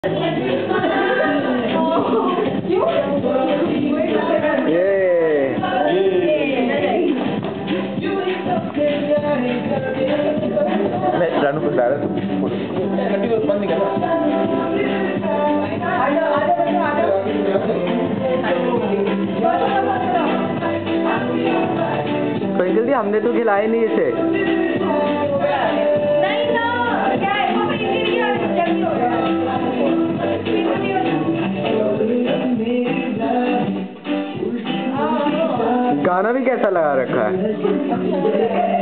रानू को डाल बंद नहीं करना। कोई जल्दी, हमने तो खिलाए नहीं इसे। गाना भी कैसा लगा रखा है।